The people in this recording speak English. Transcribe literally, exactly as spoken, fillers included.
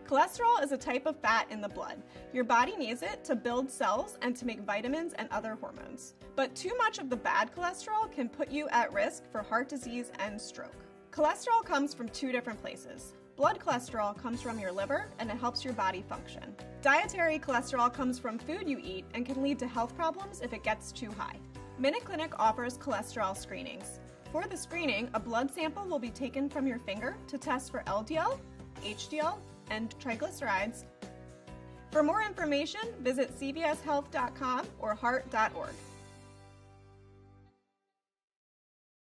Cholesterol is a type of fat in the blood. Your body needs it to build cells and to make vitamins and other hormones. But too much of the bad cholesterol can put you at risk for heart disease and stroke. Cholesterol comes from two different places. Blood cholesterol comes from your liver and it helps your body function. Dietary cholesterol comes from food you eat and can lead to health problems if it gets too high. MinuteClinic offers cholesterol screenings. For the screening, a blood sample will be taken from your finger to test for L D L, H D L, and triglycerides. For more information, visit c v s health dot com or heart dot org.